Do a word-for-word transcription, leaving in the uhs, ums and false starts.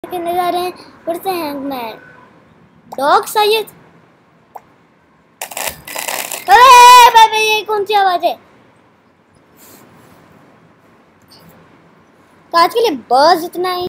करने जा रहे हैं फिर से हैंगमैन डॉग शायद। अरे भाई ये कौन सी आवाज है? तो आज के लिए बस इतना ही।